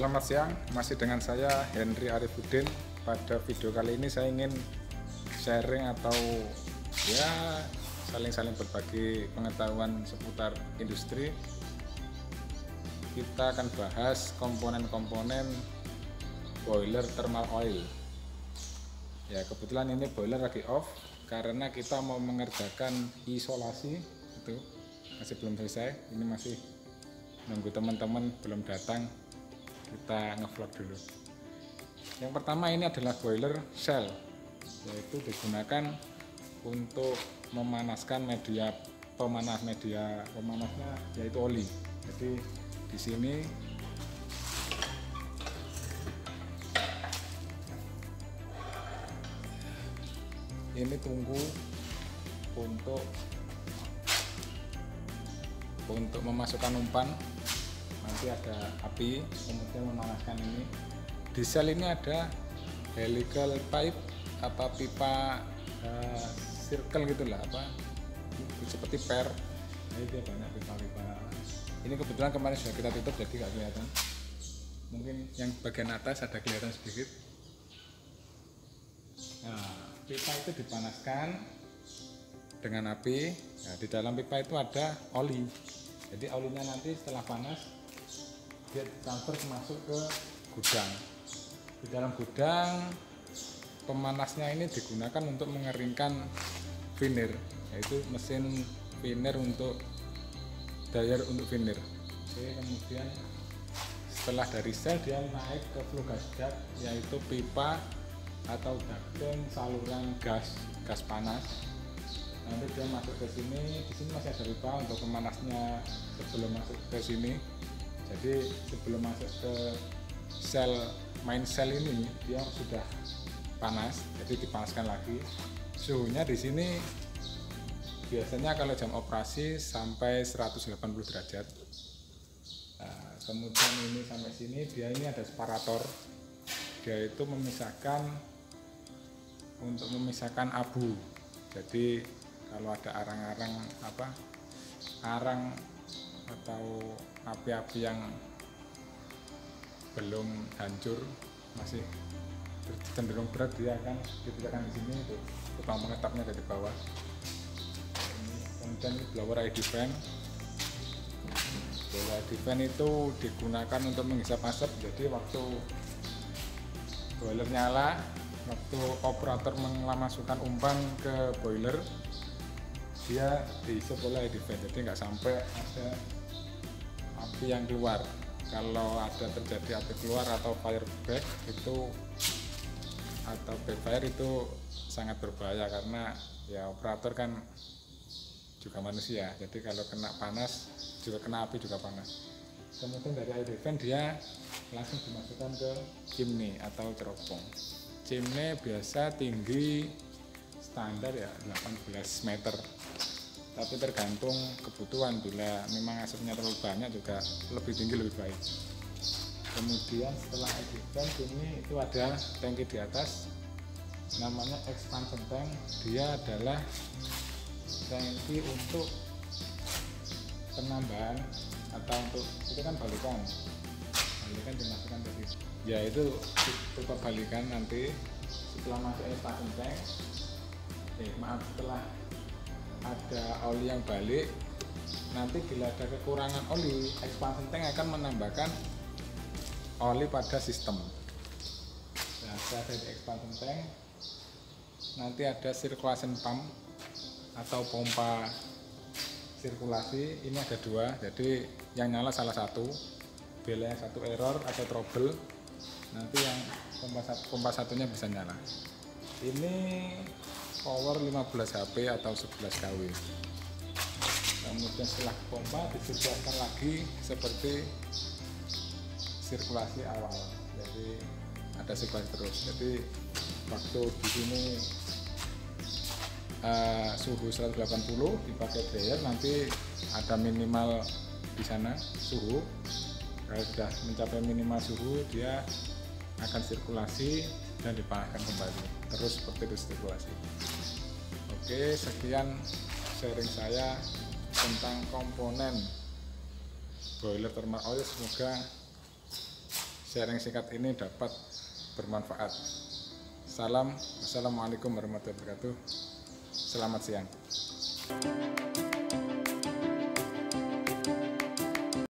Selamat siang, masih dengan saya Henry Arifuddin. Pada video kali ini saya ingin sharing atau ya saling-saling berbagi pengetahuan seputar industri. Kita akan bahas komponen-komponen boiler thermal oil. Ya, kebetulan ini boiler lagi off karena kita mau mengerjakan isolasi. Itu masih belum selesai, ini masih nunggu teman-teman belum datang, kita ngevlog dulu. Yang pertama ini adalah boiler shell, yaitu digunakan untuk memanaskan media pemanasnya yaitu oli. Jadi di sini ini tunggu untuk memasukkan umpan. Nanti ada api kemudian memanaskan ini. Di sel ini ada helical pipe atau pipa circle gitulah, seperti per. Jadi dia banyak pipa-pipa. Ini kebetulan kemarin sudah kita tutup jadi nggak kelihatan. Mungkin yang bagian atas ada kelihatan sedikit. Nah, pipa itu dipanaskan dengan api. Nah, di dalam pipa itu ada oli. Jadi olinya nanti setelah panas dia transfer masuk ke gudang. Di dalam gudang pemanasnya ini digunakan untuk mengeringkan vinyl, yaitu mesin vinyl untuk dryer untuk vinyl. Oke, kemudian setelah dari sel dia naik ke flue gas duct, yaitu pipa atau ducting saluran gas panas. Nanti dia masuk ke sini. Di sini masih ada pipa untuk pemanasnya sebelum masuk ke sini. Jadi sebelum masuk ke main sel ini dia sudah panas, jadi dipanaskan lagi. Suhunya di sini biasanya kalau jam operasi sampai 180 derajat. Nah, kemudian ini sampai sini dia ini ada separator. Dia itu untuk memisahkan abu. Jadi kalau ada arang atau api-api yang belum hancur, masih cenderung berat, dia akan dipecahkan di sini. Itu tukang mengetapnya dari bawah. Kemudian blower ID fan. Blower ID fan itu digunakan untuk menghisap asap. Jadi waktu boiler nyala, waktu operator memasukkan umpan ke boiler, dia dihisap oleh ID fan. Jadi nggak sampai ada api yang keluar. Kalau ada terjadi api keluar atau fireback itu atau backfire itu sangat berbahaya, karena ya operator kan juga manusia. Jadi kalau kena panas juga kena api juga panas. Kemudian dari ID fan dia langsung dimasukkan ke chimney atau cerobong. Chimney biasa tinggi standar ya 18 meter. Tapi tergantung kebutuhan, bila memang asapnya terlalu banyak juga lebih tinggi lebih baik. Kemudian setelah expansion ini itu ada tangki di atas, namanya expansion tank. Dia adalah tangki untuk penambahan atau untuk itu kan balikan dimasukkan ke sini. Ya itu tipe balikan nanti setelah masuk expansion tank. Setelah ada oli yang balik, nanti bila ada kekurangan oli, expansion tank akan menambahkan oli pada sistem. Nah, setelah dari expansion tank nanti ada circulation pump atau pompa sirkulasi. Ini ada dua, jadi yang nyala salah satu, bila yang satu error atau trouble, nanti yang pompa satunya bisa nyala. Ini power 15 HP atau 11 kW. Kemudian setelah pompa disediakan lagi seperti sirkulasi awal. Jadi ada sirkulasi terus. Jadi waktu di sini suhu 180 dipakai dryer, nanti ada minimal di sana suhu. Kalau sudah mencapai minimal suhu, dia akan sirkulasi dan dipanaskan kembali, terus seperti itu sirkulasi. Oke, sekian sharing saya tentang komponen boiler thermal oil. Semoga sharing singkat ini dapat bermanfaat. Salam, wassalamualaikum warahmatullahi wabarakatuh. Selamat siang.